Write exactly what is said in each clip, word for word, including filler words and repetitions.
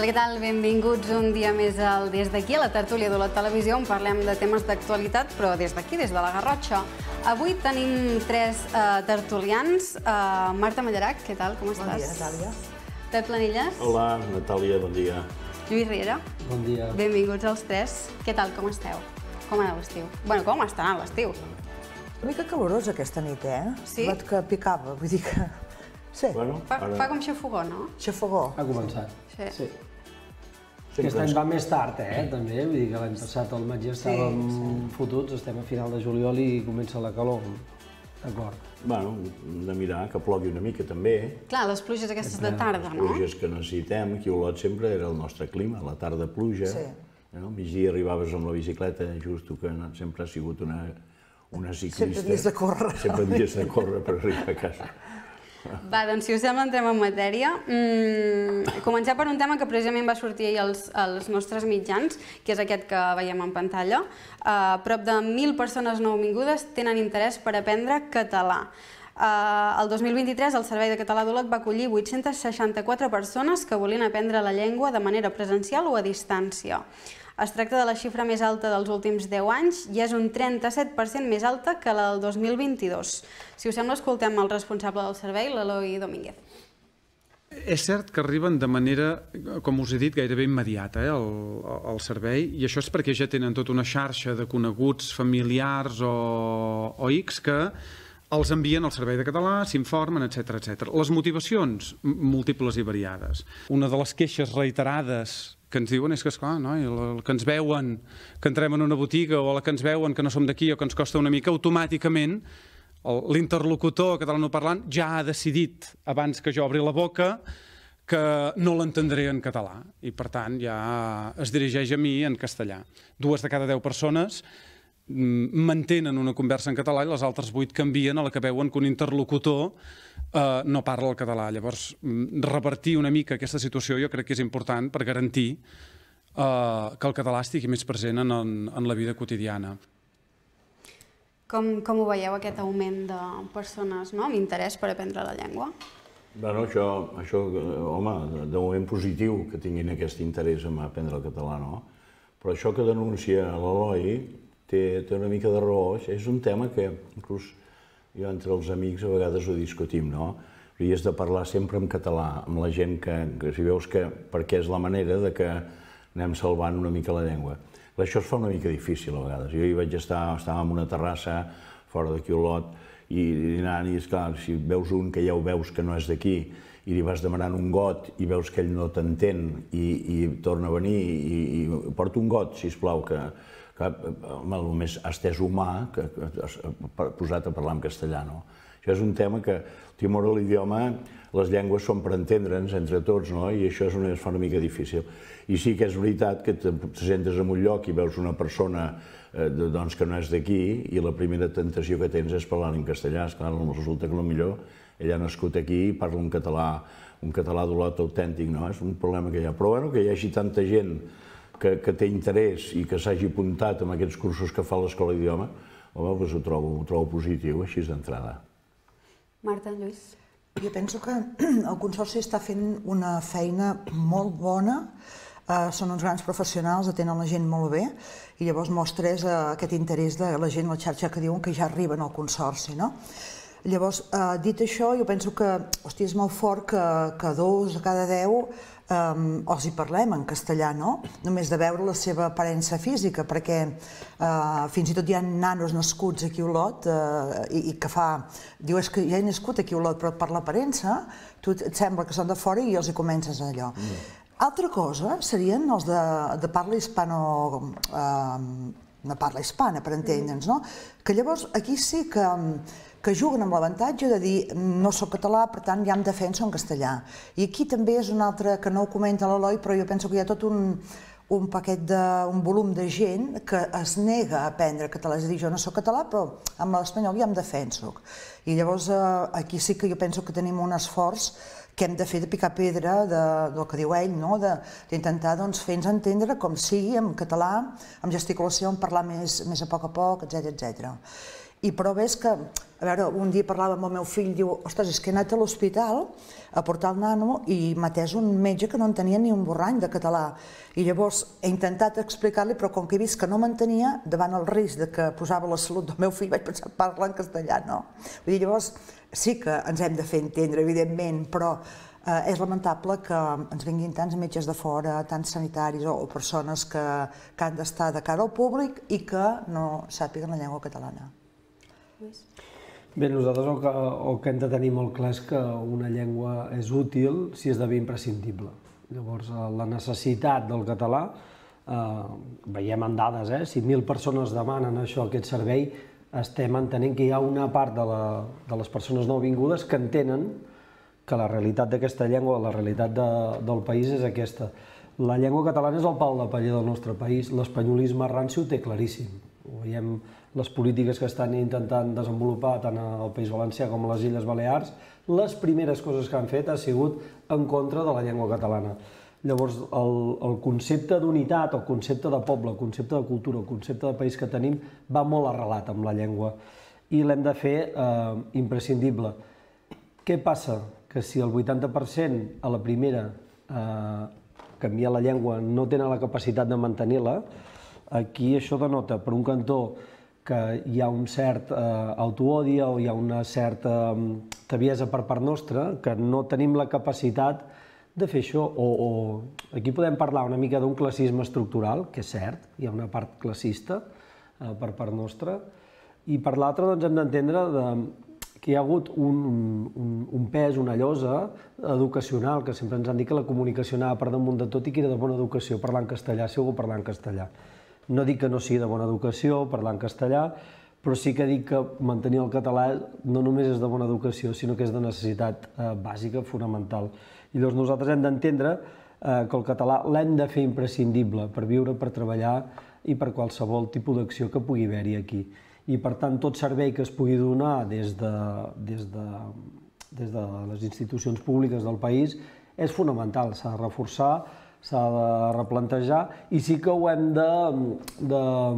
Hola, què tal? Benvinguts un dia més al Des d'aquí, a la tertúlia de la televisió, on parlem de temes d'actualitat, però des d'aquí, des de la Garrotxa. Avui tenim tres tertulians. Marta Mallarac, què tal? Com estàs? Bon dia, Natàlia. Pep Planilles. Hola, Natàlia, bon dia. Lluís Riera. Bon dia. Benvinguts els tres. Què tal? Com esteu? Com aneu l'estiu? Bueno, com està anant l'estiu? Una mica calorosa aquesta nit, eh? Sí? Veig que picava, vull dir que... Sí, Fa com xafogó, no? xafogó. Ha començat. Sí. Aquest any va més tard, eh, també. Vull dir que l'any passat al maig ja estàvem fotuts, estem a final de juliol i comença la calor. D'acord. Bueno, hem de mirar que plogui una mica, també. Clar, les pluges aquestes de tarda, no? Les pluges que necessitem, aquí a Olot sempre era el nostre clima, la tarda pluja. Sí. Al migdia arribaves amb la bicicleta, just tu que sempre has sigut una ciclista. Sempre havies de córrer. Sempre havies de córrer per arribar a casa. Va, doncs si us sembla entrem en matèria. Mm, començar per un tema que precisament va sortir ahir als, als nostres mitjans, que és aquest que veiem en pantalla. Uh, prop de mil persones nouvingudes tenen interès per aprendre català. Uh, el dos mil vint-i-tres el Servei de Català d'Olot va acollir vuit-centes seixanta-quatre persones que volien aprendre la llengua de manera presencial o a distància. Es tracta de la xifra més alta dels últims deu anys i és un trenta-set per cent més alta que la del dos mil vint-i-dos. Si us sembla, escoltem el responsable del servei, l'Eloi Domínguez. És cert que arriben de manera, com us he dit, gairebé immediata eh, al, al servei, i això és perquè ja tenen tota una xarxa de coneguts familiars o, o X que els envien al Servei de Català, s'informen, etcètera, etcètera. Les motivacions, múltiples i variades. Una de les queixes reiterades que ens diuen és que, esclar, no? El que ens veuen que entrem en una botiga o la que ens veuen que no som d'aquí o que ens costa una mica, automàticament l'interlocutor catalanoparlant ja ha decidit, abans que jo obri la boca, que no l'entendré en català i, per tant, ja es dirigeix a mi en castellà. Dues de cada deu persones mantenen una conversa en català i les altres vuit canvien a la que veuen que un interlocutor eh, no parla el català. Llavors, revertir una mica aquesta situació jo crec que és important per garantir eh, que el català estigui més present en, en la vida quotidiana. Com, com ho veieu, aquest augment de persones no? amb interès per aprendre la llengua? Bueno, això, això, home, de moment positiu que tinguin aquest interès en aprendre el català, no? Però això que denuncia l'Eloi Té, té una mica de raó, és un tema que inclús jo entre els amics a vegades ho discutim, no? I has de parlar sempre en català, amb la gent que, que si veus que, perquè és la manera de que anem salvant una mica la llengua. Això es fa una mica difícil a vegades. Jo hi vaig estar, estàvem en una terrassa fora d'aquí a Olot i dinant, i esclar, si veus un que ja ho veus que no és d'aquí i li vas demanant un got i veus que ell no t'entén i, i torna a venir i, i porta un got, sisplau, que que home, el més estès humà que has posat a parlar en castellà. No? Això és un tema que el timor a l'idioma, les llengües són per entendre'ns entre tots, no? I això és una, es fa una mica difícil. I sí que és veritat que te sentes en un lloc i veus una persona eh, doncs, que no és d'aquí i la primera tentació que tens és parlar en castellà. Esclar, resulta que potser ell ha nascut aquí i parla un català, un català d'Olot autèntic, no? És un problema que hi ha. Però bueno, que hi hagi tanta gent que, que té interès i que s'hagi apuntat en aquests cursos que fa l'Escola d'Idioma, home, doncs ho trobo, ho trobo positiu, així d'entrada. Marta, Lluís? Jo penso que el Consorci està fent una feina molt bona, eh, són uns grans professionals, atenen la gent molt bé, i llavors mostres eh, aquest interès de la gent a la xarxa que diuen que ja arriben al Consorci, no? Llavors, eh, dit això, jo penso que, hòstia, és molt fort que, que dos a cada deu Um, els hi parlem en castellà, no? Només de veure la seva aparença física, perquè uh, fins i tot hi ha nanos nascuts aquí a Olot uh, i, i que fa... Diu, és que ja he nascut aquí a Olot, però per l'aparença tu et sembla que són de fora i els hi comences allò. Mm. Altra cosa serien els de, de parla hispano... Uh, una parla hispana, per entendre'ns, no? Que llavors aquí sí que... que juguen amb l'avantatge de dir no soc català, per tant ja em defenso en castellà. I aquí també és un altre, que no ho comenta l'Eloi, però jo penso que hi ha tot un, un paquet de, un volum de gent que es nega a aprendre català, és a dir, jo no soc català, però amb l'espanyol ja em defenso. I llavors aquí sí que jo penso que tenim un esforç que hem de fer de picar pedra de, del que diu ell, no? D'intentar doncs, fer-nos entendre com sigui, en català, amb gesticulació, en parlar més, més a poc a poc, etcètera, etcètera. I prova és que, a veure, un dia parlava amb el meu fill, diu, ostres, és que he anat a l'hospital a portar el nano i m'ha atès un metge que no entenia ni un borrany de català. I llavors he intentat explicar-li, però com que he vist que no m'entenia, davant el risc de que posava la salut del meu fill, vaig pensar, parla en castellà, no? Vull dir, llavors, sí que ens hem de fer entendre, evidentment, però és lamentable que ens vinguin tants metges de fora, tants sanitaris o persones que han d'estar de cara al públic i que no sàpiguen la llengua catalana. Bé, nosaltres el que, el que hem de tenir molt clar és que una llengua és útil si esdevé imprescindible. Llavors, la necessitat del català, eh, veiem en dades, eh, si mil persones demanen això, aquest servei, estem entenent que hi ha una part de, la, de les persones nouvingudes que entenen que la realitat d'aquesta llengua, la realitat de, del país és aquesta. La llengua catalana és el pal de paller del nostre país, l'espanyolisme ranci ho té claríssim. Ho veiem les polítiques que estan intentant desenvolupar tant al País Valencià com a les Illes Balears, les primeres coses que han fet ha sigut en contra de la llengua catalana. Llavors, el, el concepte d'unitat, el concepte de poble, el concepte de cultura, el concepte de país que tenim va molt arrelat amb la llengua i l'hem de fer eh, imprescindible. Què passa? Que si el vuitanta per cent a la primera eh, canviar la llengua no tenen la capacitat de mantenir-la, aquí això denota, per un cantó, que hi ha un cert eh, autoodi o hi ha una certa eh, tebiesa per part nostra, que no tenim la capacitat de fer això. O, o aquí podem parlar una mica d'un classisme estructural, que és cert, hi ha una part classista eh, per part nostra, i per l'altra doncs, hem d'entendre de, que hi ha hagut un, un, un pes, una llosa educacional, que sempre ens han dit que la comunicació anava per damunt de tot i que era de bona educació parlar en castellà, si algú parlar en castellà. No dic que no sigui de bona educació parlar en castellà, però sí que dic que mantenir el català no només és de bona educació, sinó que és de necessitat eh, bàsica, fonamental. I llavors nosaltres hem d'entendre eh, que el català l'hem de fer imprescindible per viure, per treballar i per qualsevol tipus d'acció que pugui haver-hi aquí. I per tant, tot servei que es pugui donar des de, des de, des de les institucions públiques del país és fonamental, s'ha de reforçar, s'ha de replantejar i sí que ho hem de, de,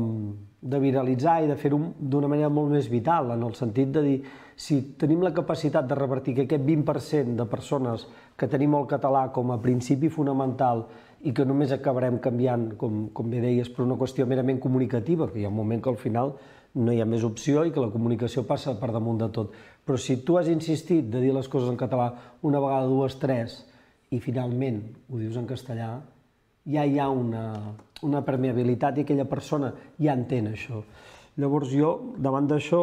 de viralitzar i de fer-ho d'una manera molt més vital, en el sentit de dir, si tenim la capacitat de revertir que aquest vint per cent de persones que tenim el català com a principi fonamental i que només acabarem canviant, com, com bé deies, per una qüestió merament comunicativa, que hi ha un moment que al final no hi ha més opció i que la comunicació passa per damunt de tot. Però si tu has insistit de dir les coses en català una vegada, dues, tres, i finalment ho dius en castellà, ja hi ha una, una permeabilitat i aquella persona ja entén això. Llavors jo, davant d'això,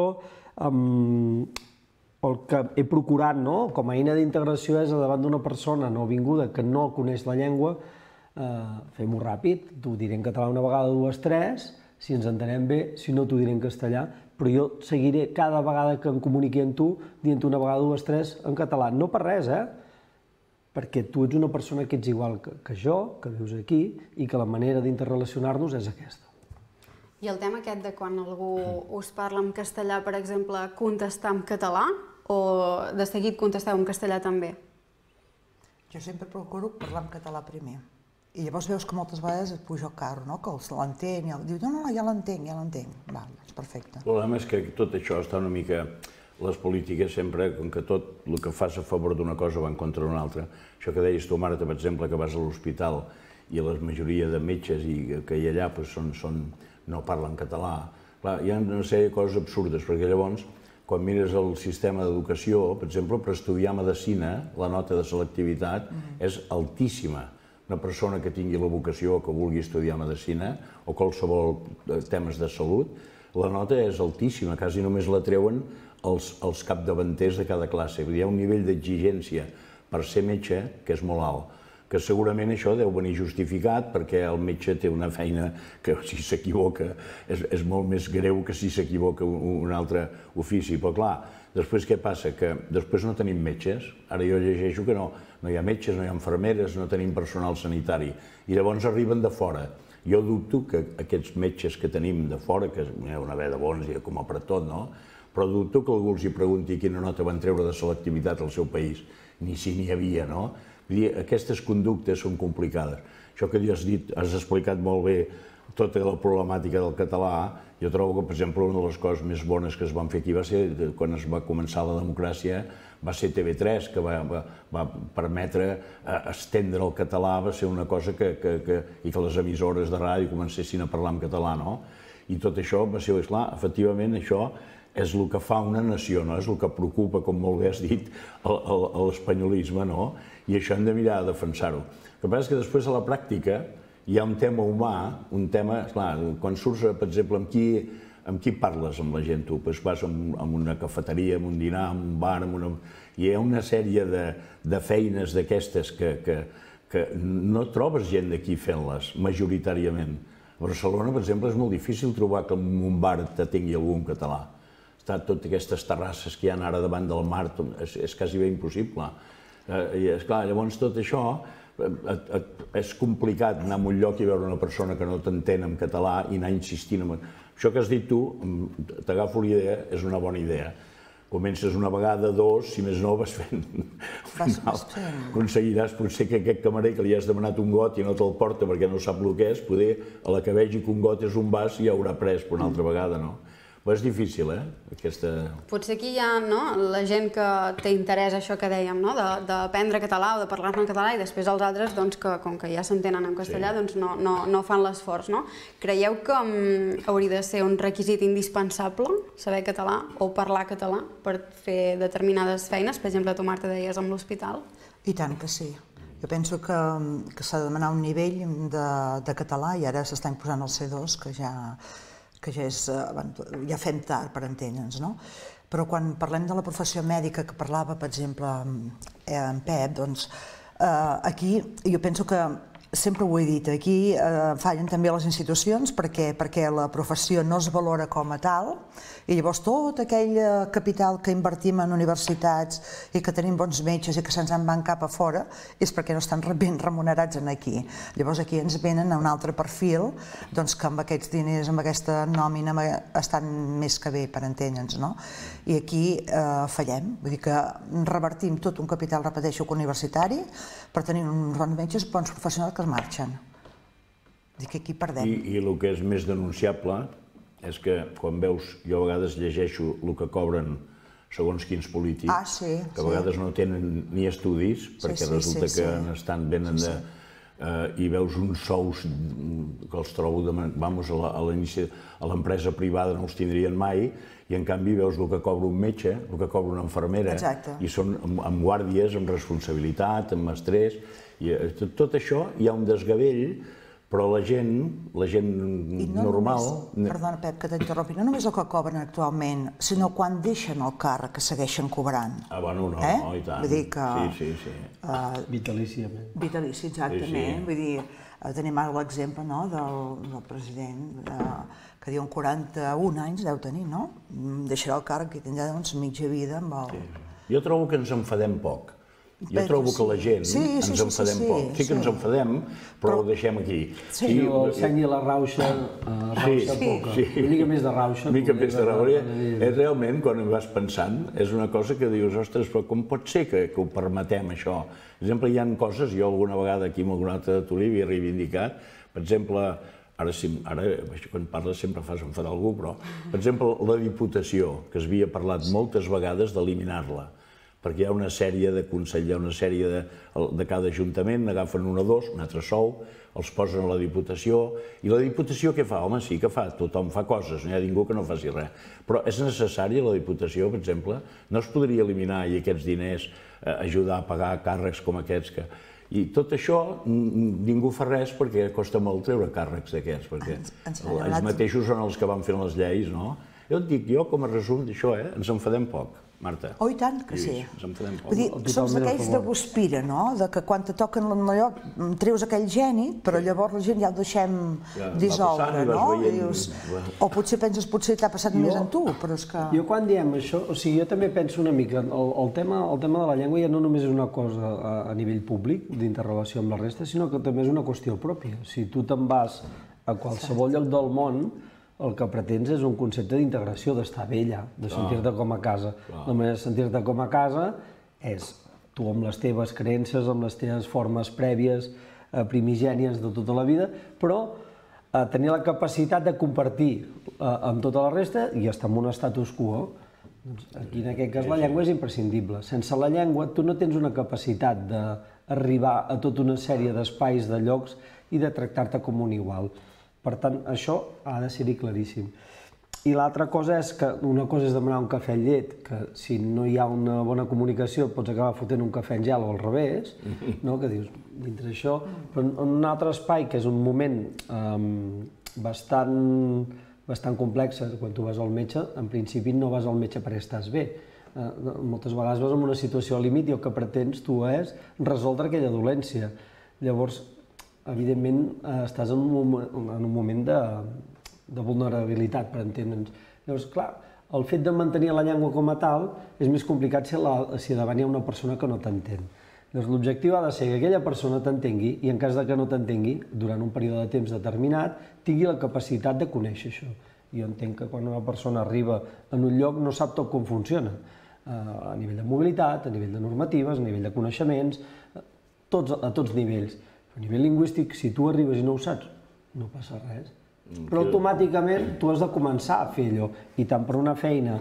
um, el que he procurat no, com a eina d'integració és davant d'una persona nouvinguda que no coneix la llengua, eh, fem-ho ràpid, t'ho diré en català una vegada, dues, tres, si ens entenem bé, si no t'ho diré en castellà, però jo seguiré cada vegada que em comuniqui amb tu dient una vegada, dues, tres en català. No per res, eh? Perquè tu ets una persona que ets igual que, que jo, que vius aquí, i que la manera d'interrelacionar-nos és aquesta. I el tema aquest de quan algú us parla en castellà, per exemple, contestar en català, o de seguit contesteu en castellà també? Jo sempre procuro parlar en català primer. I llavors veus que moltes vegades et puja el carro, no? Que els l'entén, i diu, no, no, ja l'entenc, ja l'entenc. Va, és perfecte. El problema és que tot això està una mica... Les polítiques sempre, com que tot el que fas a favor d'una cosa va en contra d'una altra. Això que deies tu, Marta, per exemple, que vas a l'hospital i la majoria de metges i que hi ha allà pues, són, són, no parlen català. Clar, hi ha una sèrie de coses absurdes, perquè llavors, quan mires el sistema d'educació, per exemple, per estudiar medicina, la nota de selectivitat mm. és altíssima. Una persona que tingui la vocació o que vulgui estudiar medicina o qualsevol temes de salut, la nota és altíssima, quasi només la treuen els, els capdavanters de cada classe. Hi ha un nivell d'exigència per ser metge que és molt alt, que segurament això deu venir justificat perquè el metge té una feina que si s'equivoca és, és molt més greu que si s'equivoca un, un altre ofici. Però clar, després què passa? Que després no tenim metges. Ara jo llegeixo que no, no hi ha metges, no hi ha infermeres, no tenim personal sanitari. I llavors arriben de fora. Jo dubto que aquests metges que tenim de fora, que n'hi ha una ve de bons i com a per tot, no? Però dubto que algú els hi pregunti quina nota van treure de selectivitat al seu país, ni si n'hi havia, no? Vull dir, aquestes conductes són complicades. Això que has dit, has explicat molt bé tota la problemàtica del català, jo trobo que, per exemple, una de les coses més bones que es van fer aquí va ser, quan es va començar la democràcia, va ser T V tres, que va, va, va permetre eh, estendre el català, va ser una cosa que, que, que, i que les emissores de ràdio comencessin a parlar en català, no? I tot això va ser, esclar, efectivament, això és el que fa una nació, no? És el que preocupa, com molt bé has dit, l'espanyolisme, no? I això hem de mirar a defensar-ho. El que passa és que després a la pràctica hi ha un tema humà, un tema, esclar, quan surts, per exemple, amb qui, amb qui parles amb la gent tu? Pues vas a una cafeteria, a un dinar, a un bar, una... hi ha una sèrie de, de feines d'aquestes que, que, que no trobes gent d'aquí fent-les, majoritàriament. A Barcelona, per exemple, és molt difícil trobar que en un bar tingui algú en català. Està totes aquestes terrasses que hi ha ara davant del mar, és, és quasi bé impossible. I, esclar, llavors tot això és complicat anar a un lloc i veure una persona que no t'entén en català i anar insistint en... Això que has dit tu, t'agafo la idea, és una bona idea. Comences una vegada, dos, si més no, vas fent. Al final aconseguiràs potser que aquest camarer que li has demanat un got i no te'l porta perquè no sap el que és, poder, a la que vegi que un got és un vas i ja haurà pres per una altra vegada, no? Però és difícil, eh? Aquesta... Potser aquí hi ha la gent que té interès, això que dèiem, d'aprendre català o de parlar-ne en català, i després els altres, com que ja s'entenen en castellà, doncs no fan l'esforç. Creieu que hauria de ser un requisit indispensable saber català o parlar català per fer determinades feines? Per exemple, tu, Marta, deies amb l'hospital. I tant que sí. Jo penso que s'ha de demanar un nivell de català, i ara s'està imposant el C dos, que ja... que ja, és, ja fem tard per entendre'ns, no? Però quan parlem de la professió mèdica, que parlava, per exemple, en Pep, doncs aquí jo penso que, sempre ho he dit, aquí fallen també les institucions perquè la professió no es valora com a tal, i llavors tot aquell capital que invertim en universitats i que tenim bons metges i que se'ns en van cap a fora és perquè no estan ben remunerats aquí. Llavors aquí ens venen a un altre perfil que amb aquests diners, amb aquesta nòmina, estan més que bé, per entendre'ns, no? I aquí fallem, vull dir que revertim tot un capital, repeteixo, universitari per tenir uns bons metges, bons professionals que es marxen. Vull dir que aquí perdem. I el que és més denunciable és que quan veus, jo a vegades llegeixo el que cobren segons quins polítics, que a vegades no tenen ni estudis, perquè resulta que estan venen de... i veus uns sous que els trobo, vamos, a l'empresa privada no els tindrien mai, i en canvi veus el que cobra un metge, el que cobra una infermera, i són amb guàrdies, amb responsabilitat, amb estrès, i tot això hi ha un desgavell. Però la gent, la gent normal... Perdona, Pep, que t'interrompi. No només el que cobren actualment, sinó quan deixen el càrrec que segueixen cobrant. Ah, bueno, no, i tant. Vull dir que... Sí, sí, sí. Vitalíciament. Vitalici, exactament. Vull dir, tenim ara l'exemple del president que diuen quaranta-un anys deu tenir, no? Deixarà el càrrec i tindrà mitja vida amb el... Jo trobo que ens enfadem poc. Jo trobo que la gent ens enfadem poc. Sí que ens enfadem, però ho deixem aquí. Sí, el seny i la rauxa, rauxa poca. Una mica més de rauxa. Una mica més de rauxa. Realment, quan hi vas pensant, és una cosa que dius, ostres, però com pot ser que ho permetem, això? Per exemple, hi ha coses, jo alguna vegada aquí amb algun altre tertuli havia reivindicat, per exemple, ara quan parles sempre fas enfadar algú, però, per exemple, la Diputació, que es havia parlat moltes vegades d'eliminar-la, perquè hi ha una sèrie de consells, hi ha una sèrie de cada ajuntament, agafen un o dos, un altre sou, els posen a la Diputació, i la Diputació què fa? Home, sí que fa, tothom fa coses, no hi ha ningú que no faci res. Però és necessària la Diputació, per exemple? No es podria eliminar i aquests diners ajudar a pagar càrrecs com aquests que... I tot això ningú fa res perquè costa molt treure càrrecs d'aquests, perquè ells mateixos són els que van fent les lleis, no? Jo et dic, jo com a resum d'això, ens enfadem poc. Marta. Oh, i tant que sí. Ens enfadem poc. Vull dir, som aquells de guspira, no? De que quan te toquen allò treus aquell geni, però llavors la gent ja el deixem dissoldre, no? O potser penses, potser t'ha passat més en tu, però és que... Jo quan diem això, o sigui, jo també penso una mica, el tema de la llengua ja no només és una cosa a nivell públic, d'interrelació amb la resta, sinó que també és una qüestió pròpia. Si tu te'n vas a qualsevol lloc del món, el que pretens és un concepte d'integració, d'estar bé allà, de sentir-te com a casa. La manera de sentir-te com a casa és tu amb les teves creences, amb les teves formes prèvies, primigènies de tota la vida, però tenir la capacitat de compartir amb tota la resta i estar en un status quo. Aquí, en aquest cas, la llengua és imprescindible. Sense la llengua, tu no tens una capacitat d'arribar a tota una sèrie d'espais, de llocs, i de tractar-te com un igual. Per tant, això ha de ser-hi claríssim. I l'altra cosa és que una cosa és demanar un cafè amb llet, que si no hi ha una bona comunicació pots acabar fotent un cafè en gel o al revés, que dius, dintre això, però en un altre espai, que és un moment bastant bastant complex, quan tu vas al metge, en principi no vas al metge perquè estàs bé. Moltes vegades vas en una situació al límit i el que pretens tu és resoldre aquella dolència. Llavors, evidentment, estàs en un moment de vulnerabilitat, per entendre'ns. Llavors, clar, el fet de mantenir la llengua com a tal és més complicat si davant hi ha una persona que no t'entén. Llavors, l'objectiu ha de ser que aquella persona t'entengui i en cas que no t'entengui, durant un període de temps determinat, tingui la capacitat de conèixer això. Jo entenc que quan una persona arriba en un lloc no sap tot com funciona, a nivell de mobilitat, a nivell de normatives, a nivell de coneixements, a tots nivells. A nivell lingüístic, si tu arribes i no ho saps, no passa res. Però automàticament tu has de començar a fer allò, i tant per una feina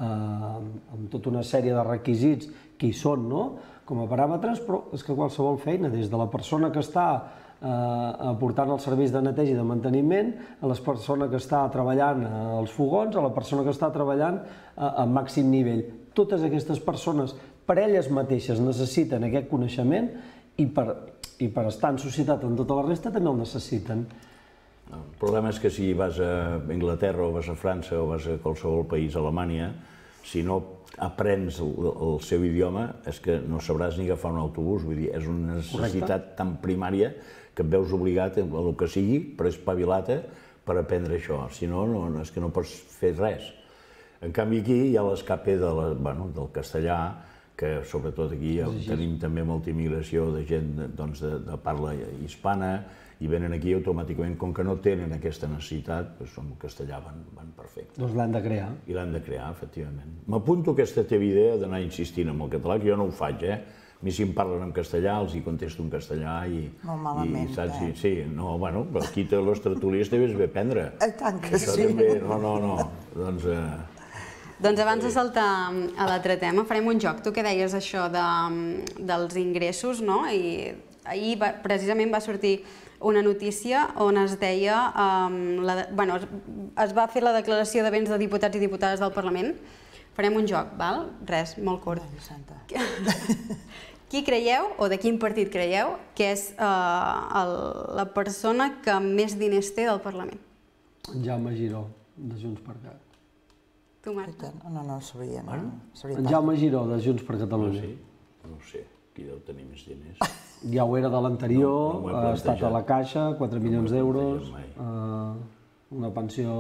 amb tota una sèrie de requisits que hi són, com a paràmetres, però és que qualsevol feina, des de la persona que està aportant els serveis de neteja i de manteniment, a la persona que està treballant als fogons, a la persona que està treballant a màxim nivell. Totes aquestes persones, per elles mateixes, necessiten aquest coneixement i per estar en societat amb tota la resta també el necessiten. El problema és que si vas a Anglaterra o vas a França o vas a qualsevol país, a Alemanya, si no aprens el seu idioma és que no sabràs ni agafar un autobús, vull dir, és una necessitat tan primària que et veus obligat a el que sigui per espavilar-te per aprendre això, si no, és que no pots fer res. En canvi aquí hi ha l'escape del castellà, que sobretot aquí tenim també molta immigració de gent de parla hispana, i venen aquí automàticament, com que no tenen aquesta necessitat, doncs el castellà van perfecte. Doncs l'han de crear. I l'han de crear, efectivament. M'apunto aquesta teva idea d'anar insistint en el català, que jo no ho faig, eh? A mi si em parlen en castellà, els hi contesto en castellà i... Molt malament, eh? Sí, no, bueno, però aquí les tertúlies també és bé aprendre. I tant que sí. No, no, no, doncs... Doncs abans de saltar a l'altre tema, farem un joc. Tu que deies això dels ingressos, no? I ahir precisament va sortir una notícia on es deia... Bueno, es va fer la declaració de béns de diputats i diputades del Parlament. Farem un joc, val? Res, molt curt. Qui creieu, o de quin partit creieu, que és la persona que més diners té del Parlament? Jaume Giró, de Junts per Cat. Tu, Marta? No, no, sabria. En Jaume Giró, de Junts per Catalunya. No ho sé, qui deu tenir més diners. Ja ho era de l'anterior, ha estat a la Caixa, quatre milions d'euros, una pensió...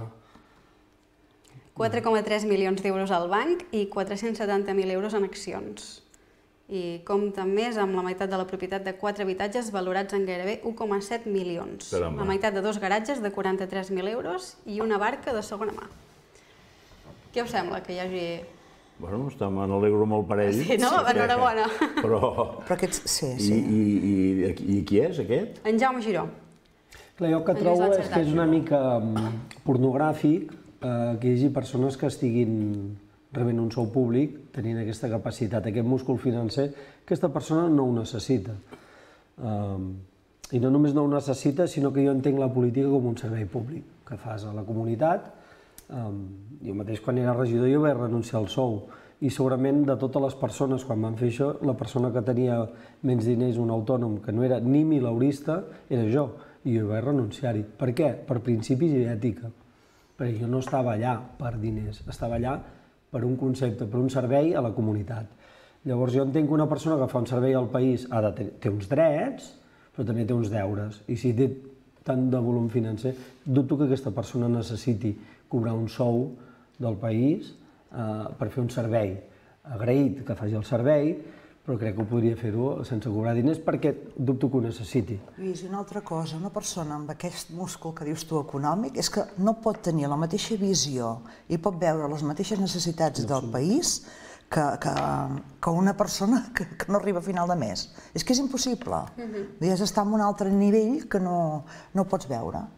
quatre coma tres milions d'euros al banc i quatre-cents setanta mil euros en accions. I compta més amb la meitat de la propietat de quatre habitatges valorats en gairebé un coma set milions. La meitat de dos garatges de quaranta-tres mil euros i una barca de segona mà. Què us sembla que hi hagi... Bueno, me n'alegro molt per ell. Sí, no? Enhorabona. Però... Sí, sí. I qui és, aquest? En Jaume Giró. Clar, jo el que trobo és que és una mica pornogràfic que hi hagi persones que estiguin rebent un sou públic, tenint aquesta capacitat, aquest múscul financer, aquesta persona no ho necessita. I no només no ho necessita, sinó que jo entenc la política com un servei públic que fas a la comunitat. Jo mateix, quan era regidor, jo vaig renunciar al sou. I segurament de totes les persones, quan van fer això, la persona que tenia menys diners, un autònom, que no era ni mileurista, era jo. I jo vaig renunciar-hi. Per què? Per principis i ètica. Perquè jo no estava allà per diners, estava allà per un concepte, per un servei a la comunitat. Llavors jo entenc que una persona que fa un servei al país té uns drets, però també té uns deures. I si té tant de volum financer, dubto que aquesta persona necessiti cobrar un sou del país per fer un servei. Agraït que faci el servei, però crec que ho podria fer-ho sense cobrar diners perquè dubto que ho necessiti. Lluís, una altra cosa, una persona amb aquest múscul que dius tu econòmic és que no pot tenir la mateixa visió i pot veure les mateixes necessitats del país que una persona que no arriba a final de mes. És que és impossible. Has d'estar en un altre nivell que no pots veure.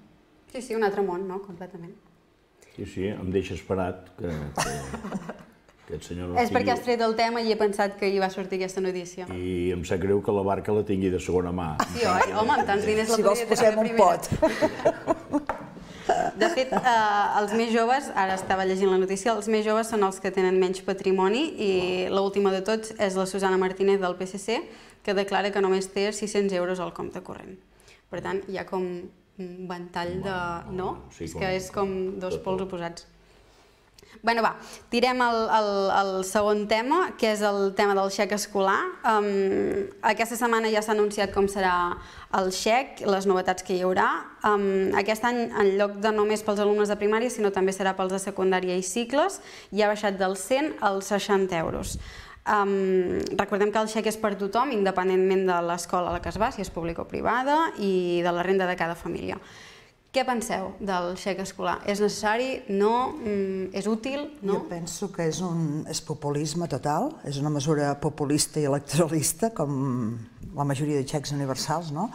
Sí, sí, un altre món, no? Completament. Sí, sí, em deixa esperat que aquest senyor no És perquè has tret el tema i he pensat que hi va sortir aquesta notícia. I em sap greu que la barca la tingui de segona mà. Sí, oi? Home, amb tants diners la podria tenir de primera. Si vols posem un pot. De fet, els més joves, ara estava llegint la notícia, els més joves són els que tenen menys patrimoni i l'última de tots és la Susana Martínez del P S C, que declara que només té sis-cents euros al compte corrent. Per tant, hi ha com un ventall de... no? És que és com dos pols oposats. Bueno, va, tirem al segon tema, que és el tema del xec escolar. Aquesta setmana ja s'ha anunciat com serà el xec, les novetats que hi haurà. Aquest any, en lloc de només pels alumnes de primària, sinó també serà pels de secundària i cicles, i ha baixat dels cent als seixanta euros. Recordem que el xec és per tothom, independentment de l'escola a la que es va, si és pública o privada, i de la renda de cada família. Què penseu del xec escolar? És necessari? No? És útil? No? Jo penso que és populisme total, és una mesura populista i electoralista, com la majoria de xecs universals, no?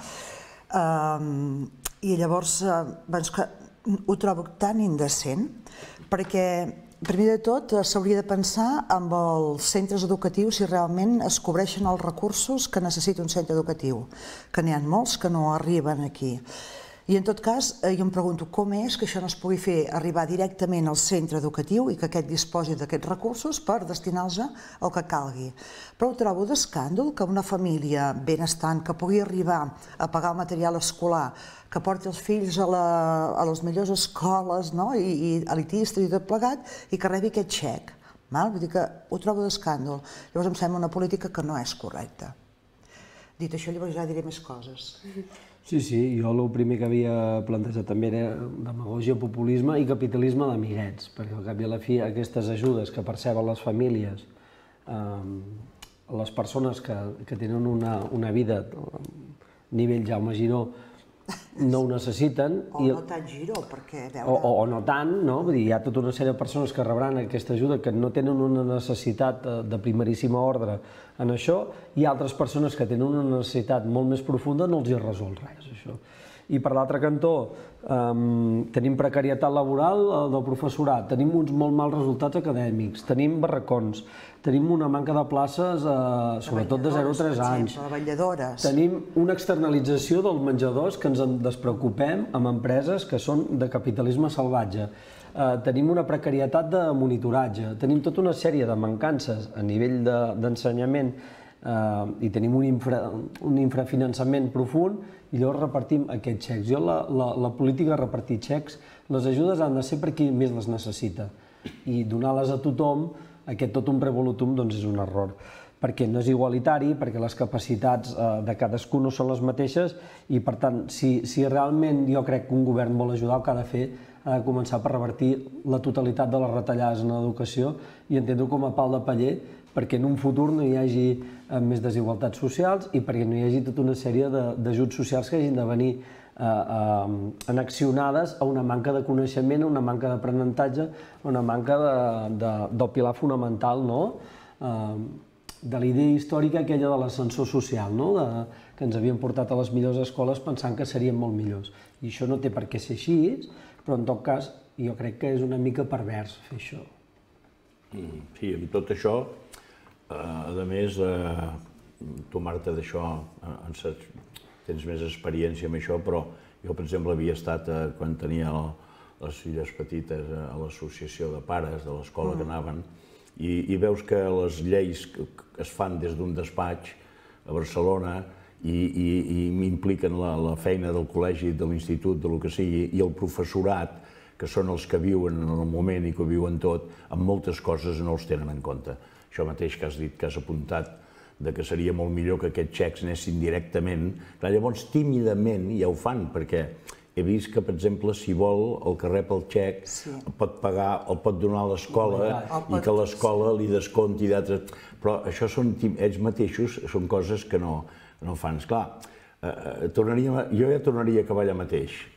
I llavors ho trobo tan indecent, perquè primer de tot s'hauria de pensar en els centres educatius si realment es cobreixen els recursos que necessita un centre educatiu, que n'hi ha molts que no arriben aquí. I en tot cas, jo em pregunto com és que això no es pugui fer arribar directament al centre educatiu i que aquest disposi d'aquests recursos per destinar-los al que calgui. Però ho trobo d'escàndol que una família benestant que pugui arribar a pagar el material escolar, que porti els fills a les millors escoles i elitistes i tot plegat, i que rebi aquest xec. Vull dir que ho trobo d'escàndol. Llavors em sembla una política que no és correcta. Dit això, llavors ja diré més coses. Sí, sí, jo el primer que havia plantejat també era demagògia, populisme i capitalisme d'amiguets, perquè al cap i a la fi aquestes ajudes que perceben les famílies, les persones que tenen una vida a nivell Jaume Giró, no ho necessiten. O no tant Giró, perquè... O no tant, no? Vull dir, hi ha tota una sèrie de persones que rebran aquesta ajuda que no tenen una necessitat de primeríssima ordre en això, i altres persones que tenen una necessitat molt més profunda no els hi resol res, això. I per l'altre cantó, tenim precarietat laboral del professorat, tenim uns molt mals resultats acadèmics, tenim barracons, tenim una manca de places, sobretot de zero a tres anys. Tenim una externalització dels menjadors que ens en despreocupem amb empreses que són de capitalisme salvatge. Tenim una precarietat de monitoratge, tenim tota una sèrie de mancances a nivell d'ensenyament i tenim un infrafinançament profund i llavors repartim aquests xecs. Jo la política de repartir xecs, les ajudes han de ser per qui més les necessita i donar-les a tothom, aquest totum revolutum, doncs és un error, perquè no és igualitari, perquè les capacitats de cadascú no són les mateixes i, per tant, si realment jo crec que un govern vol ajudar, el que ha de fer ha de començar per revertir la totalitat de les retallades en l'educació i entendre-ho com a pal de paller perquè en un futur no hi hagi més desigualtats socials i perquè no hi hagi tota una sèrie d'ajuts socials que hagin de venir annexionades a una manca de coneixement, a una manca d'aprenentatge, a una manca del pilar fonamental de la idea històrica aquella de l'ascensor social, que ens havien portat a les millors escoles pensant que serien molt millors. I això no té per què ser així, però en tot cas jo crec que és una mica pervers fer això. Sí, amb tot això, a més, tu, Marta, d'això tens més experiència amb això, però jo, per exemple, havia estat, quan tenia les filles petites, a l'associació de pares de l'escola que anaven, i veus que les lleis es fan des d'un despatx a Barcelona i impliquen la feina del col·legi, de l'institut, del que sigui, i el professorat, que són els que viuen en el moment i que ho viuen tot, amb moltes coses no els tenen en compte. Això mateix que has dit, que has apuntat, que seria molt millor que aquests xecs anessin directament. Llavors, tímidament ja ho fan, perquè he vist que, per exemple, si vol, el que rep el xec el pot pagar, el pot donar a l'escola i que l'escola li desconti d'altres... Però això són, ells mateixos, són coses que no fan. Esclar, jo ja tornaria a acabar allà mateix.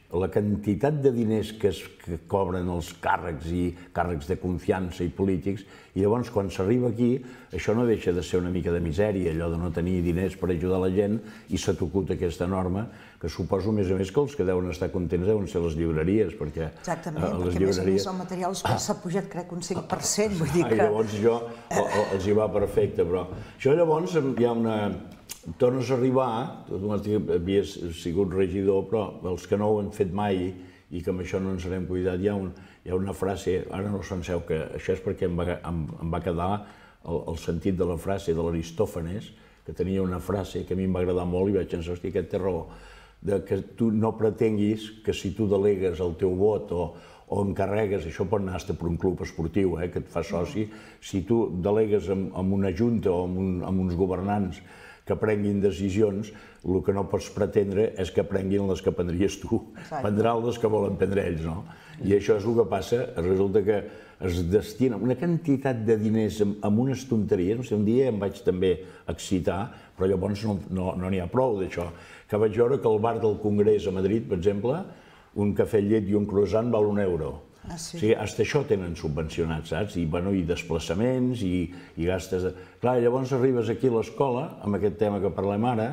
la quantitat de diners que es que cobren els càrrecs i càrrecs de confiança i polítics, i llavors quan s'arriba aquí això no deixa de ser una mica de misèria, allò de no tenir diners per ajudar la gent, i se t'oculta aquesta norma, que suposo, a més a més, que els que deuen estar contents deuen ser les llibreries, perquè exactament, perquè a més a més el material s'ha pujat crec un cinc per cent, vull dir que... Llavors jo els hi va perfecte, però això llavors hi ha una... Tornes a arribar, tu havies sigut regidor, però els que no ho han fet mai i que amb això no ens n'hem cuidat, hi ha, un, hi ha una frase, ara no us penseu que això és perquè em va, em, em va quedar el, el sentit de la frase de l'Aristòfanes, que tenia una frase que a mi em va agradar molt i vaig pensar, hòstia, aquest té raó, de que tu no pretenguis que si tu delegues el teu vot o, o encarregues, això pot anar per un club esportiu, eh, que et fa soci, si tu delegues en, en una junta o en, un, en uns governants que prenguin decisions, el que no pots pretendre és que prenguin les que prendries tu. Prendran les que volen prendre ells, no? I això és el que passa, resulta que es destina una quantitat de diners en unes tonteries, no sé, un dia em vaig també excitar, però llavors no n'hi ha prou d'això, que vaig veure que al bar del Congrés a Madrid, per exemple, un cafè llet i un croissant val un euro. O sigui, fins això tenen subvencionat, saps? I desplaçaments i gastes... Clar, llavors arribes aquí a l'escola, amb aquest tema que parlem ara,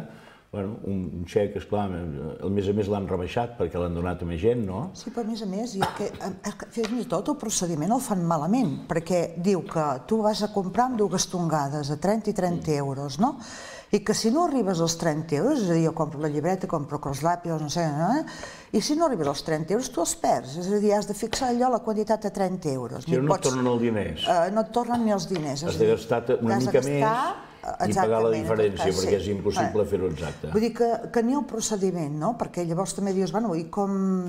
un xec, esclar, a més a més l'han rebaixat perquè l'han donat a més gent, no? Sí, però a més a més, fins i tot el procediment el fan malament, perquè diu que tu vas a comprar amb dues tongades a trenta i trenta euros, no? I que si no arribes als trenta euros, és a dir, jo compro la llibreta, compro els làpids, no sé, i si no arribes als trenta euros, tu els perds, és a dir, has de fixar allò la quantitat de trenta euros. Si no et tornen els diners. No et tornen ni els diners. Has de gastar una mica més i pagar la diferència, perquè és impossible fer-ho exacte. Vull dir que n'hi ha un procediment, no? Perquè llavors també dius, bueno, i com...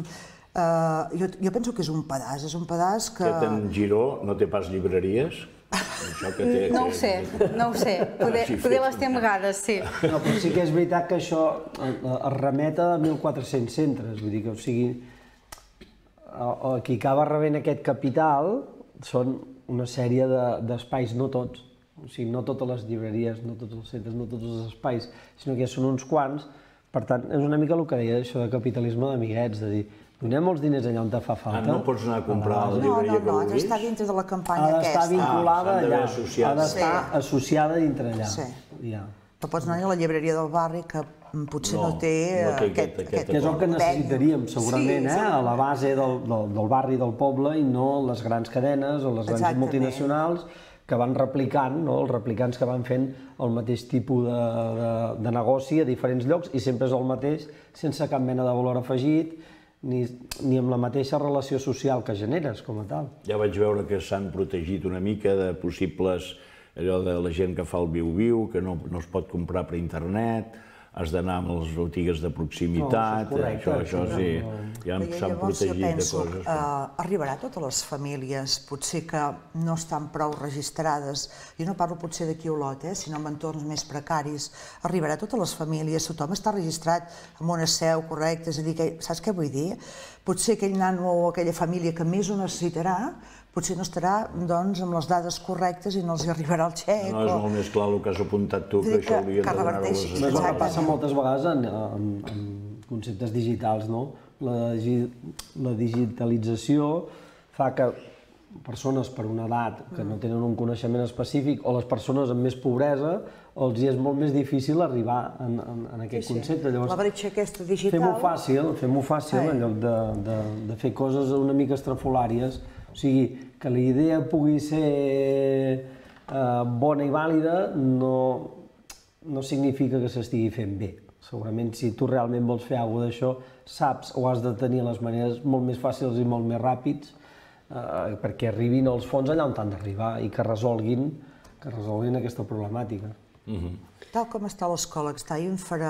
Jo penso que és un pedaç, és un pedaç que... Que en Giró no té pas llibreries? No ho sé, no ho sé. Poder les té amagades, sí. No, però sí que és veritat que això es remeta a mil quatre-cents centres, vull dir que, o sigui, qui acaba rebent aquest capital són una sèrie d'espais, no tots, o sigui, no totes les llibreries, no tots els centres, no tots els espais, sinó que ja són uns quants. Per tant, és una mica el que deia això de capitalisme d'amiguets, de dir, donem els diners allà on te fa falta. No pots anar a comprar la llibreria que vulguis? No, no, no, ha d'estar dintre de la campanya aquesta. Ha d'estar vinculada allà, ha d'estar associada dintre allà. No pots anar a la llibreria del barri que potser no té aquest... Que és el que necessitaríem, segurament, a la base del barri, del poble, i no les grans cadenes o les grans multinacionals que van replicant, els replicants que van fent el mateix tipus de negoci a diferents llocs, i sempre és el mateix, sense cap mena de valor afegit, ni amb la mateixa relació social que generes, com a tal. Ja vaig veure que s'han protegit una mica de possibles, allò de la gent que fa el viu-viu, que no es pot comprar per internet, has d'anar a les botigues de proximitat, això sí, ja s'han protegit de coses. Arribarà a totes les famílies, potser que no estan prou registrades, jo no parlo potser d'aquí a Olot, sinó en entorns més precaris, arribarà a totes les famílies, tothom està registrat amb una seu correcta, és a dir, saps què vull dir? Potser aquell nano o aquella família que més ho necessitarà, potser no estarà amb les dades correctes i no els arribarà el xec. No, és molt més clar el que has apuntat tu, que això hauria de donar a les escoles. És el que passa moltes vegades en conceptes digitals, no? La digitalització fa que persones per una edat que no tenen un coneixement específic o les persones amb més pobresa els és molt més difícil arribar en aquest concepte. La bretxa aquesta digital... Fem-ho fàcil, fem-ho fàcil en lloc de fer coses una mica estrafolàries. O sigui, que la idea pugui ser bona i vàlida no significa que s'estigui fent bé. Segurament, si tu realment vols fer alguna cosa d'això, saps o has de tenir les maneres molt més fàcils i molt més ràpids perquè arribin els fons allà on han d'arribar i que resolguin aquesta problemàtica. Tal com està l'escola, que està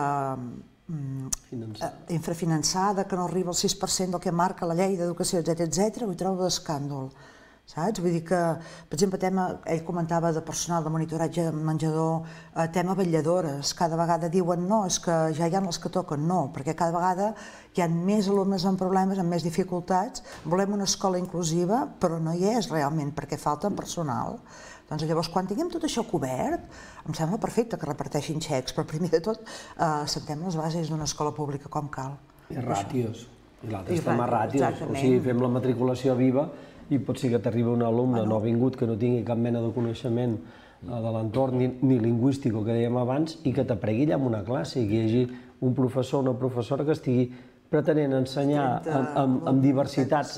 infrafinançada, que no arriba al sis per cent del que marca la llei d'educació, etcètera, ho trobo d'escàndol. Saps? Vull dir que, per exemple, ell comentava de personal de monitoratge menjador, tema vetlladores, cada vegada diuen no, és que ja hi ha les que toquen, no, perquè cada vegada hi ha més alumnes amb problemes, amb més dificultats, volem una escola inclusiva, però no hi és realment, perquè falta personal. Doncs llavors, quan tinguem tot això cobert, em sembla perfecte que reparteixin xecs, però primer de tot assentem les bases d'una escola pública com cal. I ràtios. I l'altre està amarrat, o sigui, fem la matriculació viva i pot ser que t'arribi un alumne no vingut que no tingui cap mena de coneixement de l'entorn ni lingüístic, que dèiem abans, i que t'apregui allà en una classe, i que hi hagi un professor o una professora que estigui pretenent ensenyar amb diversitats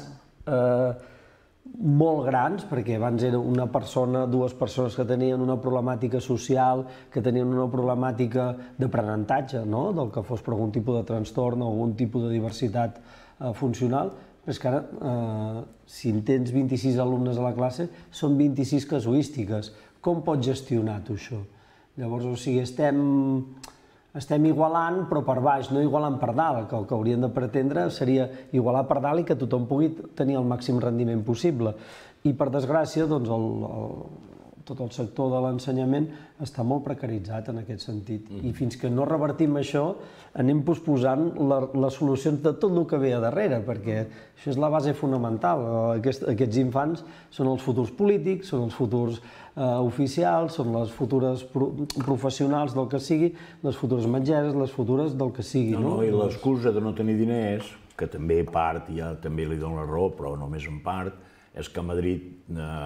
molt grans, perquè abans era una persona, dues persones que tenien una problemàtica social, que tenien una problemàtica d'aprenentatge, del que fos per algun tipus de trastorn o algun tipus de diversitat funcional, però és que ara, si en tens vint-i-sis alumnes a la classe, són vint-i-sis casuístiques. Com pots gestionar tu això? Llavors, o sigui, estem igualant, però per baix, no igualant per dalt, que el que hauríem de pretendre seria igualar per dalt i que tothom pugui tenir el màxim rendiment possible. I, per desgràcia, tot el sector de l'ensenyament està molt precaritzat en aquest sentit. I fins que no revertim això, anem posposant les solucions de tot el que ve a darrere, perquè això és la base fonamental. Aquests infants són els futurs polítics, són els futurs oficials, són les futures professionals del que sigui, les futures metgesses, les futures del que sigui. No, i l'excusa de no tenir diners, que també part, ja també li dono la raó, però només en part, és que a Madrid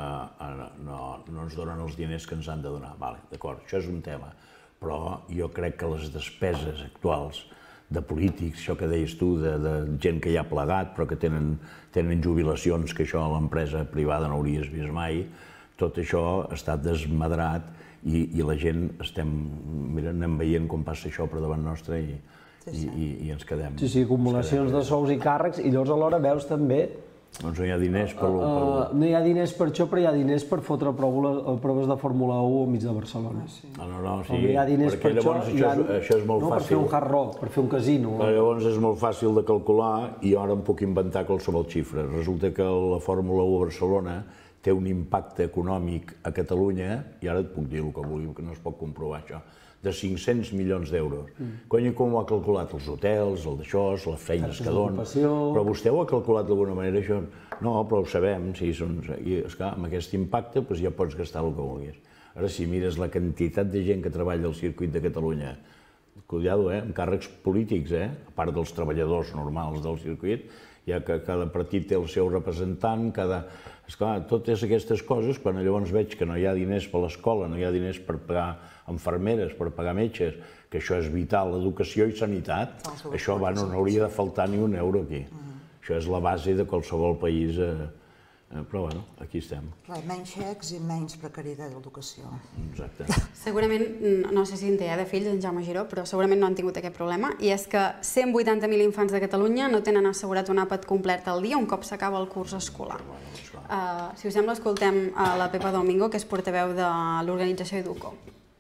no ens donen els diners que ens han de donar. D'acord, això és un tema, però jo crec que les despeses actuals de polítics, això que deies tu, de gent que ja ha plegat, però que tenen jubilacions, que això a l'empresa privada no hauries vist mai, tot això està desmadrat i la gent anem veient com passa això per davant nostre i ens quedem. Sí, sí, acumulacions de sous i càrrecs, i llavors alhora veus també... Doncs no hi ha diners per... No hi ha diners per això, però hi ha diners per fotre proves de Fórmula u al mig de Barcelona. No, no, sí, hi ha diners per això, això és molt fàcil. No, per fer un hard rock, per fer un casino. Llavors és molt fàcil de calcular i ara em puc inventar qualsevol xifra. Resulta que la Fórmula u a Barcelona té un impacte econòmic a Catalunya, i ara et puc dir el que vulgui, que no es pot comprovar això, de cinc-cents milions d'euros. Cony, com ho ha calculat? Els hotels, el d'això, les feines que donen... Però vostè ho ha calculat d'alguna manera, això? No, però ho sabem. I, esclar, amb aquest impacte ja pots gastar el que vulguis. Ara, si mires la quantitat de gent que treballa al circuit de Catalunya, cuidado, eh, amb càrrecs polítics, eh, a part dels treballadors normals del circuit, ja que cada partit té el seu representant, cada... Esclar, totes aquestes coses, quan llavors veig que no hi ha diners per l'escola, no hi ha diners per pagar infermeres, per pagar metges, que això és vital, educació i sanitat, això no hauria de faltar ni un euro aquí. Això és la base de qualsevol país, però bueno, aquí estem. Menys xecs i menys precarietat d'educació. Exacte. Segurament, no sé si en té de fills, en Jaume Giró, però segurament no han tingut aquest problema, i és que cent vuitanta mil infants de Catalunya no tenen assegurat un àpat complet al dia un cop s'acaba el curs escolar. Si us sembla, escoltem la Pepa Domingo, que és portaveu de l'organització Educo.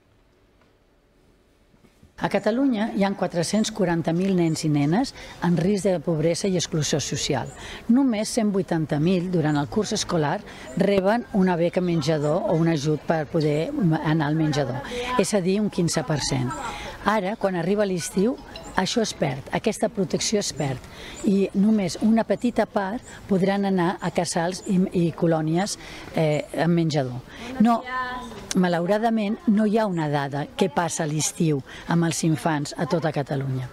A Catalunya hi ha quatre-cents quaranta mil nens i nenes en risc de pobresa i exclusió social. Només cent vuitanta mil durant el curs escolar reben una beca menjador o un ajut per poder anar al menjador, és a dir, un quinze per cent. Ara, quan arriba l'estiu, això es perd, aquesta protecció es perd, i només una petita part podran anar a casals i colònies amb menjador. No, malauradament, no hi ha una dada què passa a l'estiu amb els infants a tota Catalunya.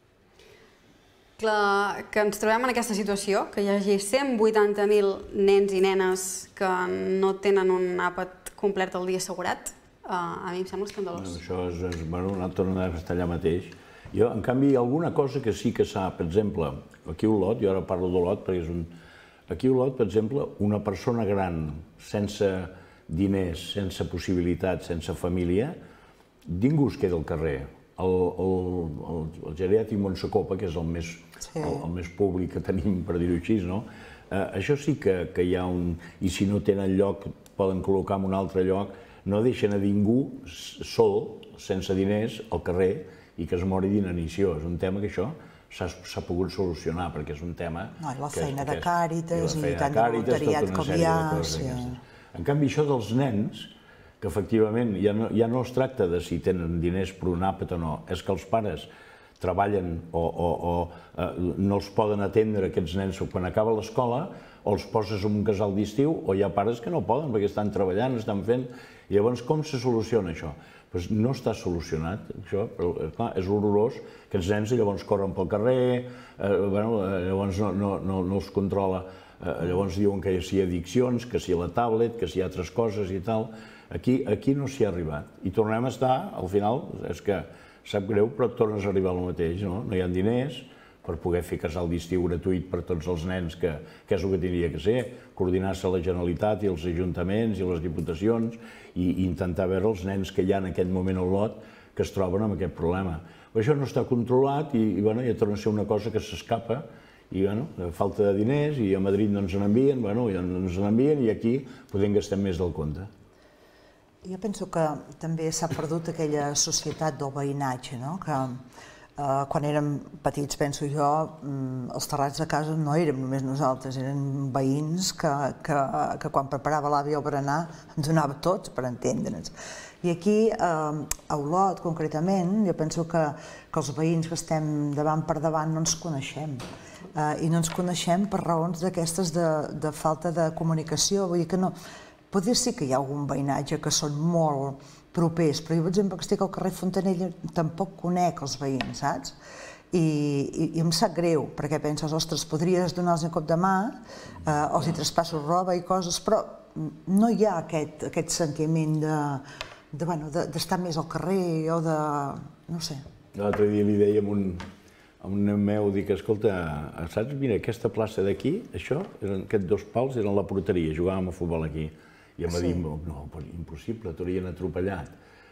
Clar, que ens trobem en aquesta situació, que hi hagi cent vuitanta mil nens i nenes que no tenen un àpat complet al dia assegurat, a mi em sembla escandalós. Això és, bueno, no torna a estar allà mateix. Jo, en canvi, alguna cosa que sí que s'ha, per exemple, aquí a Olot, jo ara parlo d'Olot perquè és un... Aquí a Olot, per exemple, una persona gran, sense diners, sense possibilitats, sense família, ningú es queda al carrer. El geriàtric Montsecopa, que és el més públic que tenim, per dir-ho així, no? Això sí que hi ha un... I si no tenen lloc, poden col·locar en un altre lloc, no deixen a ningú sol, sense diners, al carrer, i que es mori d'inanició. És un tema que això s'ha pogut solucionar, perquè és un tema... No, i la feina de Càritas i tant de voluntariat com hi ha... En canvi, això dels nens, que efectivament ja no es tracta de si tenen diners per un àpat o no, és que els pares treballen o no els poden atendre aquests nens quan acaba l'escola, o els poses en un casal d'estiu, o hi ha pares que no poden perquè estan treballant, estan fent... I llavors, com se soluciona això? no està solucionat, això, però clar, és horrorós que els nens llavors corren pel carrer, llavors no els controla, llavors diuen que si hi ha addiccions, que si hi ha la tablet, que si hi ha altres coses i tal. Aquí no s'hi ha arribat. I tornem a estar, al final, és que sap greu, però tornes a arribar al mateix, no? No hi ha diners per poder fer casal d'estiu gratuït per tots els nens, que és el que tindria que ser, coordinar-se la Generalitat i els ajuntaments i les diputacions i intentar veure els nens que hi ha en aquest moment al lot que es troben amb aquest problema. Això no està controlat i ja torna a ser una cosa que s'escapa i falta de diners i a Madrid no ens n'envien, no ens n'envien i aquí podem gastar més del compte. Jo penso que també s'ha perdut aquella societat del veïnatge, que quan érem petits, penso jo, els terrats de casa no érem només nosaltres, eren veïns que quan preparava l'àvia el berenar ens donava tots per entendre'ns. I aquí, a Olot, concretament, jo penso que els veïns que estem davant per davant no ens coneixem. I no ens coneixem per raons d'aquestes de falta de comunicació. Vull dir que no... Potser sí que hi ha algun veïnatge que són molt propers, però jo, per exemple, que estic al carrer Fontanella, tampoc conec els veïns, saps? I em sap greu, perquè penses, ostres, podries donar-los un cop de mà, els hi traspasso roba i coses, però no hi ha aquest sentiment d'estar més al carrer o de... no sé. L'altre dia li deia a un meu, dic, escolta, saps, mira, aquesta plaça d'aquí, això, aquests dos pals eren la porteria, jugàvem a futbol aquí. I em va dir, no, impossible, t'haurien atropellat.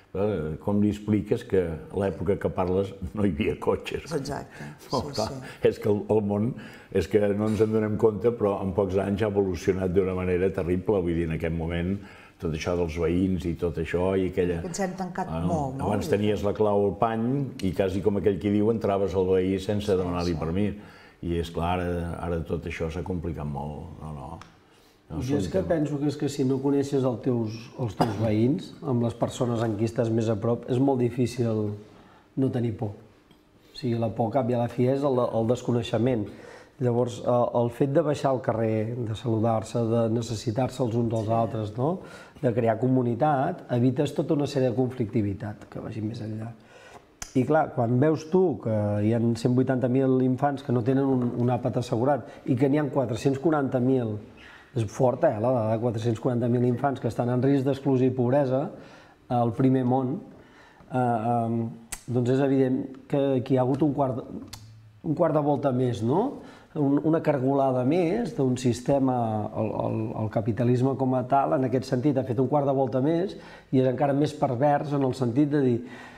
Com li expliques que a l'època que parles no hi havia cotxes? Exacte, sí, sí. És que el món, és que no ens en donem compte, però en pocs anys ha evolucionat d'una manera terrible. Vull dir, en aquest moment, tot això dels veïns i tot això i aquella... Ens hem tancat molt, no? Abans tenies la clau al pany i quasi com aquell qui diu entraves al veí sense demanar-li permís. I és clar, ara tot això s'ha complicat molt. No, no. Jo és que penso que és que si no coneixes els teus veïns, amb les persones amb qui estàs més a prop, és molt difícil no tenir por. O sigui, la por, cap i a la fi, és el desconeixement. Llavors, el fet de baixar al carrer, de saludar-se, de necessitar-se els uns dels altres, de crear comunitat, evites tota una sèrie de conflictivitat que vagi més enllà. I clar, quan veus tu que hi ha cent vuitanta mil infants que no tenen un àpat assegurat i que n'hi ha quatre-cents quaranta mil, és forta, eh, la dada de quatre-cents quaranta mil infants que estan en risc d'exclusió i pobresa al primer món, doncs és evident que aquí hi ha hagut un quart de volta més, no? Una cargolada més d'un sistema, el capitalisme com a tal, en aquest sentit ha fet un quart de volta més i és encara més pervers en el sentit de dir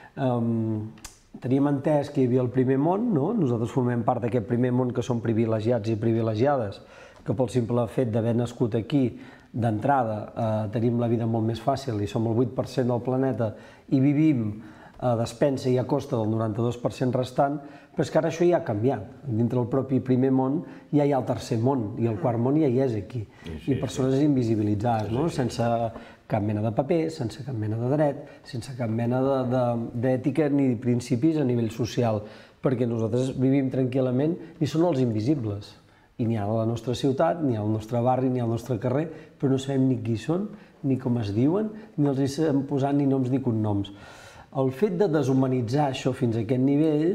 teníem entès que hi havia el primer món, nosaltres formem part d'aquest primer món que són privilegiats i privilegiades, que pel simple fet d'haver nascut aquí, d'entrada, tenim la vida molt més fàcil i som el vuit per cent del planeta i vivim a despensa i a costa del noranta-dos per cent restant, però és que ara això ja ha canviat. Dintre del propi primer món ja hi ha el tercer món i el quart món ja hi és aquí. I persones invisibilitzades, sense cap mena de paper, sense cap mena de dret, sense cap mena d'ètica ni principis a nivell social, perquè nosaltres vivim tranquil·lament i són els invisibles. I n'hi ha a la nostra ciutat, n'hi ha al nostre barri, n'hi ha al nostre carrer, però no sabem ni qui són, ni com es diuen, ni els hi sabem posar ni noms ni cognoms. El fet de deshumanitzar això fins a aquest nivell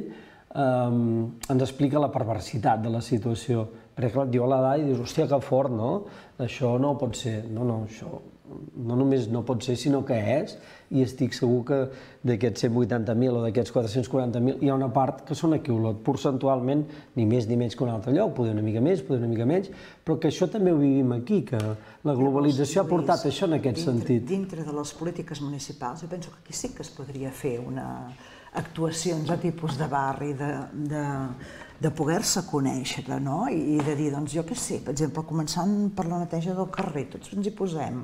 ens explica la perversitat de la situació. Perquè, clar, et diu a l'edat i dius, hòstia, que fort, no? Això no pot ser. No, no, això no només no pot ser, sinó que és, i estic segur que d'aquests cent vuitanta mil o d'aquests quatre-cents quaranta mil hi ha una part que són aquí a Olot, percentualment, ni més ni menys que un altre lloc, poder una mica més, poder una mica menys, però que això també ho vivim aquí, que la globalització ha portat això en aquest sentit. Dintre de les polítiques municipals, jo penso que aquí sí que es podria fer una actuacions a tipus de barri, de poder-se conèixer, no? I de dir, doncs jo què sé, per exemple, començant per la neteja del carrer, tots ens hi posem,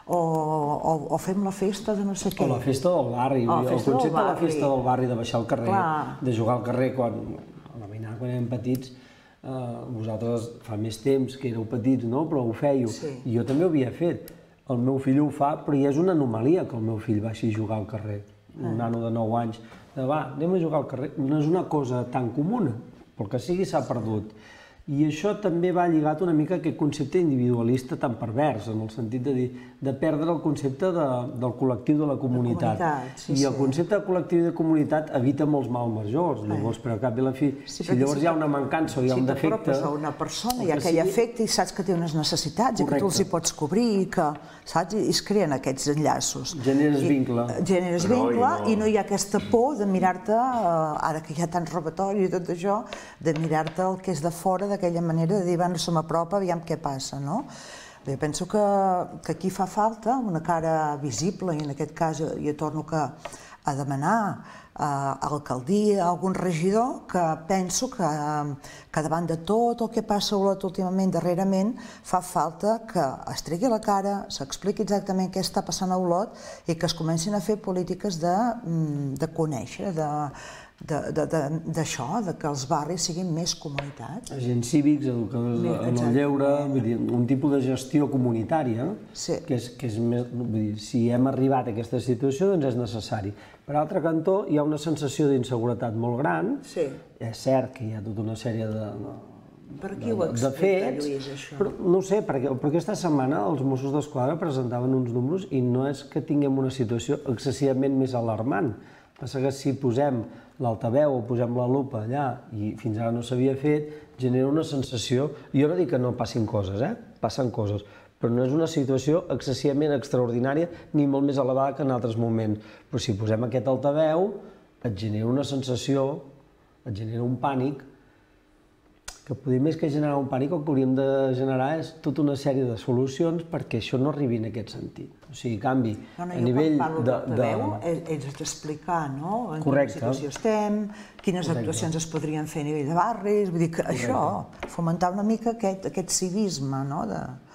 o fem la festa de no sé què. O la festa del barri, el concepte de la festa del barri, de baixar al carrer, de jugar al carrer quan érem petits, vosaltres fa més temps que éreu petits, però ho fèieu, i jo també ho havia fet. El meu fill ho fa, però ja és una anomalia que el meu fill baixi a jugar al carrer, un nano de nou anys, de va, anem a jugar al carrer, no és una cosa tan comuna, pel que sigui s'ha perdut. I això també va lligat una mica a aquest concepte individualista tan pervers, en el sentit de dir, de perdre el concepte de, del col·lectiu de la comunitat. De comunitat, sí, I el sí. concepte de col·lectiu i de comunitat evita molts mals majors. Llavors, però al cap i a la fi, Sí, si llavors si hi ha una mancança o hi ha un defecte... Si t'apropes a una persona, hi ha aquell afecte i saps que té unes necessitats i que tu els hi pots cobrir i que, saps? I es creen aquests enllaços. Generes vincle. Generes vincle i no hi ha aquesta por de mirar-te, ara que hi ha tants robatoris i tot això, de mirar-te el que és de fora d'aquella manera de dir, bueno, se m'apropa, aviam què passa, no? Jo penso que, que aquí fa falta una cara visible, i en aquest cas jo torno que, a demanar a l'alcaldia, a algun regidor, que penso que, que davant de tot el que passa últimament, darrerament, fa falta que es tregui la cara, s'expliqui exactament què està passant a Olot i que es comencin a fer polítiques de, de conèixer, de d'això, de que els barris siguin més comunitats. Agents cívics, educadors en el lleure, vull dir, un tipus de gestió comunitària, que és, que és més, vull dir, si hem arribat a aquesta situació, doncs és necessari. Per altre cantó, hi ha una sensació d'inseguretat molt gran, és cert que hi ha tota una sèrie de... Per qui ho explica, Lluís, això? No ho sé, perquè aquesta setmana els Mossos d'Esquadra presentaven uns números i no és que tinguem una situació excessivament més alarmant. Passa que si posem l'altaveu o posem la lupa allà i fins ara no s'havia fet, genera una sensació... Jo no dic que no passin coses, eh? Passen coses, però no és una situació excessivament extraordinària ni molt més elevada que en altres moments. Però si posem aquest altaveu, et genera una sensació, et genera un pànic, que potser més que generar un pànic el que hauríem de generar és tota una sèrie de solucions perquè això no arribi en aquest sentit. O sigui, canvi a nivell de... Quan parlo d'altaveu, ets d'explicar, no? En quina situació estem, quines actuacions es podrien fer a nivell de barris, vull dir que això, fomentar una mica aquest civisme, no?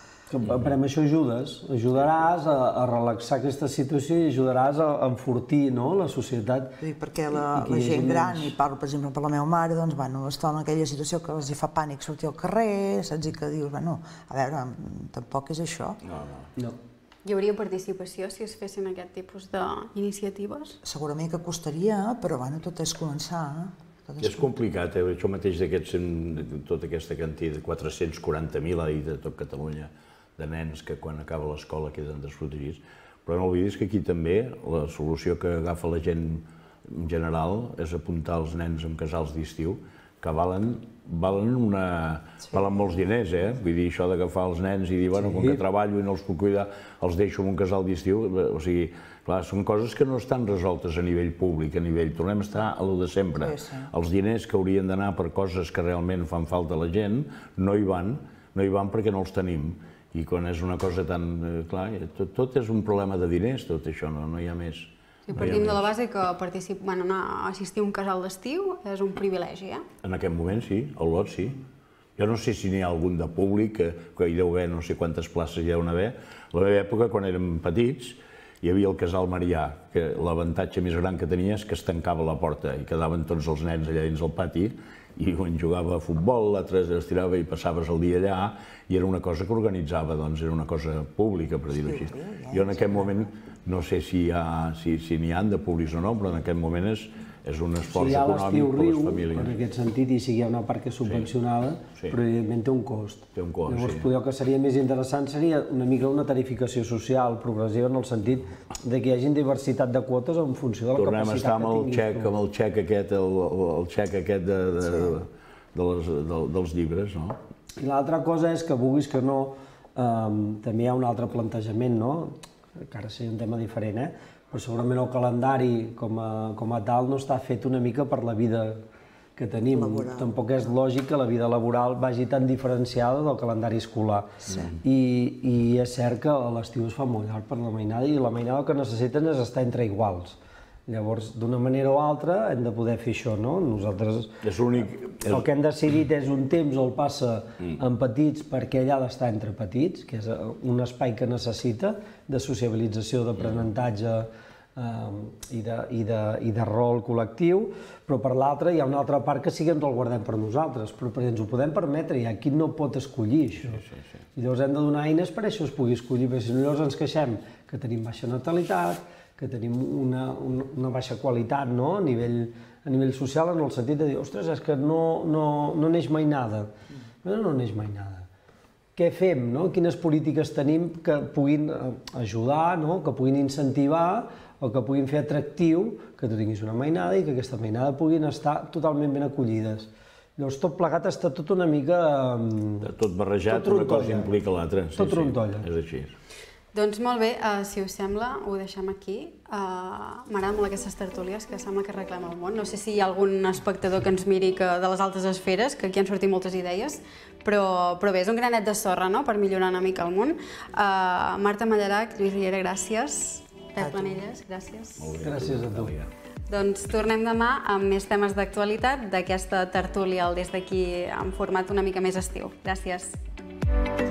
Per això ajudes, ajudaràs a relaxar aquesta situació i ajudaràs a enfortir la societat. Perquè la gent gran, i parlo per exemple per la meva mare, doncs està en aquella situació que els fa pànic sortir al carrer, saps? I que dius, bueno, a veure, tampoc és això. No. Hi hauria participació si es fessin aquest tipus d'iniciatives? Segurament que costaria, però bueno, tot és començar. És complicat, eh? Això mateix d'aquests, tota aquesta quantitat de quatre-cents quaranta mil, ha dit, de tot Catalunya, de nens que quan acaba l'escola queden desprotegits, però no oblidis que aquí també la solució que agafa la gent en general és apuntar els nens en casals d'estiu, que valen, valen, una, valen molts diners, eh? Vull dir, això d'agafar els nens i dir, bueno, com que treballo i no els puc cuidar, els deixo en un casal d'estiu, o sigui, clar, són coses que no estan resoltes a nivell públic, a nivell... Tornem a estar a lo de sempre. Els diners que haurien d'anar per coses que realment fan falta a la gent no hi van, no hi van perquè no els tenim. I quan és una cosa tan... Clar, tot és un problema de diners, tot això, no hi ha més. I partim de la base que anar a assistir a un casal d'estiu és un privilegi, eh? En aquest moment sí, a Olot sí. Jo no sé si n'hi ha algun de públic, que hi deu haver no sé quantes places hi deu haver. A la meva època, quan érem petits, hi havia el casal Marià, que l'avantatge més gran que tenia és que es tancava la porta i quedaven tots els nens allà dins el pati i un jugava a futbol, l'altre es tirava i passaves el dia allà i era una cosa que organitzava, doncs era una cosa pública, per dir-ho així. Jo en aquest moment no sé si n'hi ha de públics o no, però en aquest moment és és un esforç econòmic per les famílies. En aquest sentit, i si hi ha una part que és subvencionada, però evidentment té un cost. Té un cost, sí. Llavors, potser el que seria més interessant seria una mica una tarificació social progressiva en el sentit que hi hagi diversitat de quotes en funció de la capacitat que tinguis. Tornem a estar amb el xec aquest, el xec aquest dels llibres, no? I l'altra cosa és que, vulguis que no, també hi ha un altre plantejament, no? Que ara seria un tema diferent, eh? Però segurament el calendari com a tal no està fet una mica per la vida que tenim. Tampoc és lògic que la vida laboral vagi tan diferenciada del calendari escolar. I és cert que l'estiu es fa molt llarg per la mainada i la mainada el que necessiten és estar entre iguals. Llavors, d'una manera o altra, hem de poder fer això, no? Nosaltres el que hem decidit és un temps el passa amb petits perquè ell ha d'estar entre petits, que és un espai que necessita de sociabilització, d'aprenentatge i de rol col·lectiu, però per l'altra hi ha una altra part que sí que ens el guardem per nosaltres, però perquè ens ho podem permetre, hi ha qui no pot escollir això. I llavors hem de donar eines per això es pugui escollir, perquè si no llavors ens queixem que tenim baixa natalitat, que tenim una baixa qualitat a nivell social, en el sentit de dir, ostres, és que no neix mai nada. no neix mai nada. Què fem? Quines polítiques tenim que puguin ajudar, que puguin incentivar o que puguin fer atractiu que tu tinguis una mainada i que aquesta mainada puguin estar totalment ben acollides. Llavors, tot plegat està tot una mica... Tot barrejat, una cosa implica l'altra. Tot trontolla. És així. Doncs molt bé, si us sembla, ho deixem aquí. M'agrada molt aquestes tertúlies, que sembla que arreglem el món. No sé si hi ha algun espectador que ens miri de les altres esferes, que aquí han sortit moltes idees, però bé, és un granet de sorra per millorar una mica el món. Marta Mallarac, Lluís Riera, gràcies. Pep Planelles, gràcies. Gràcies a tu. Doncs tornem demà amb més temes d'actualitat d'aquesta tertúlia al Des d'aquí en format una mica més estiu. Gràcies.